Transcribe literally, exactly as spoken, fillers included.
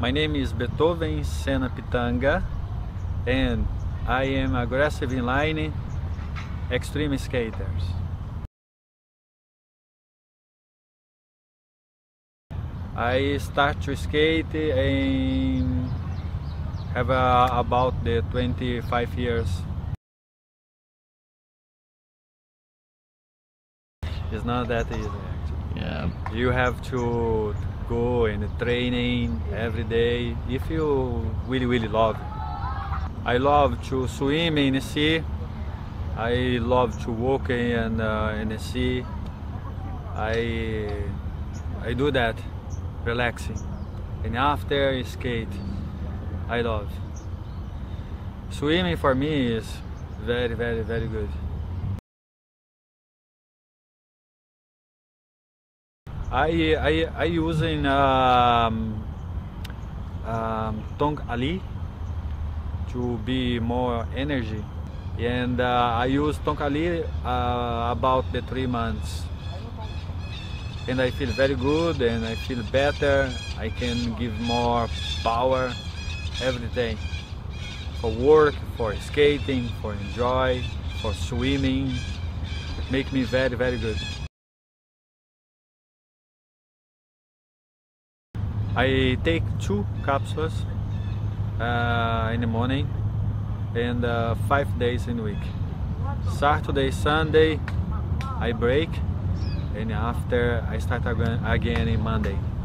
My name is Beethoven Sena Pitanga and I am aggressive inline extreme skaters. I start to skate and have uh, about the twenty-five years. It's not that easy actually. Yeah. You have to go in training every day if you really really love it. I love to swim in the sea. I love to walk in uh, in the sea. I I do that, relaxing, and after I skate, I love. Swimming for me is very very very good. I I I using um, um, Tongkat Ali to be more energy, and uh, I use Tongkat Ali uh, about the three months, and I feel very good and I feel better. I can give more power every day for work, for skating, for enjoy, for swimming. It makes me very very good. I take two capsules uh, in the morning and uh, five days in a week. Saturday, Sunday I break, and after I start again, again in Monday.